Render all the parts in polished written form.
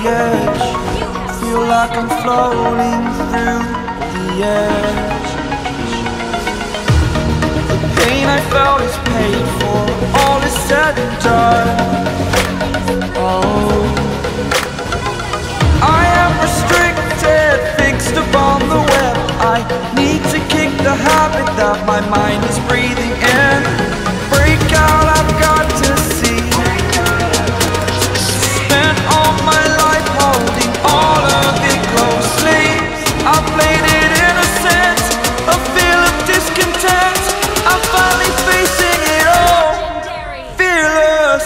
edge. Feel like I'm floating through the air. The pain I felt is paid for, all is said and done. Oh, I am restricted, fixed upon the web. I need to kick the habit that my mind is breathing in. Break out, I've got to see. Spent all my life holding all of it closely. I played it innocent, a feel of discontent. I'm finally facing it all, fearless.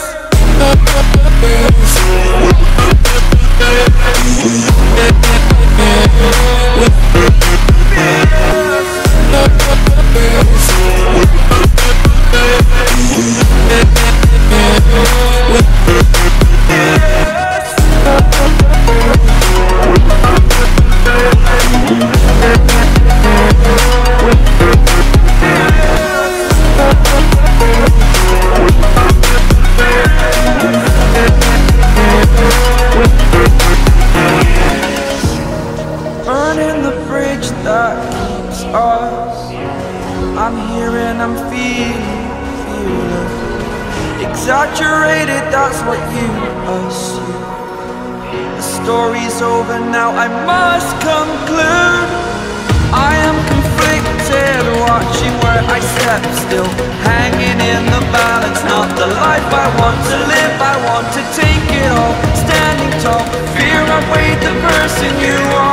Burning the bridge that keeps us. I'm here and I'm feeling exaggerated, that's what you assume. The story's over now, I must conclude. I am conflicted, watching where I step still, hanging in the balance. Not the life I want to live, I want to take it all. Standing tall, fear I've weighed the person you are.